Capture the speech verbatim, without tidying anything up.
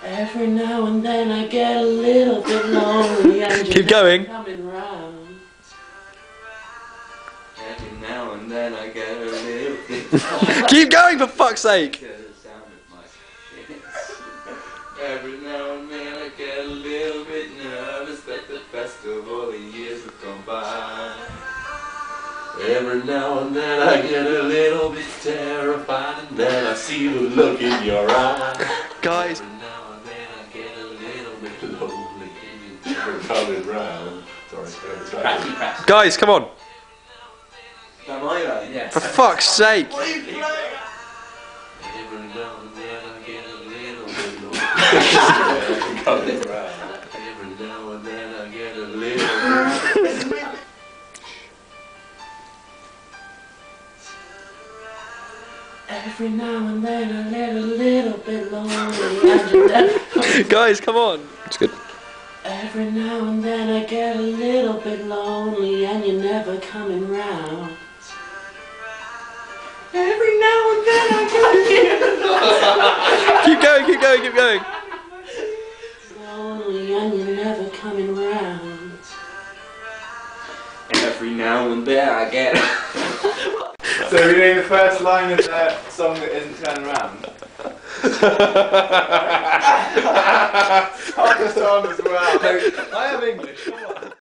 Every now and then I get a little bit lonely and you're Keep going. coming round. Every now and then I get a little bit Keep going, for fuck's sake! Every now and then I get a little bit nervous that the best of all the years have gone by. Every now and then I get a little bit terrified and then I see the look in your eye. Guys. Every now and then I get a little bit lonely and you're coming round. Sorry, sorry. Guys, come on. Am I right? Yes. For fuck's sake. What are you playing? Every now and then I get a little bit lonely. Coming round. Every now and then I get a little bit. Every now and then I get a little bit lonely and you're never Guys, come on. It's good. Every now and then I get a little bit lonely and you're never coming round. Every now and then I get Keep going, keep going, keep going. lonely and you're never coming round. Every now and then I get. So we're doing the first line of the song that isn't turning around. Hardest on as well. I have English.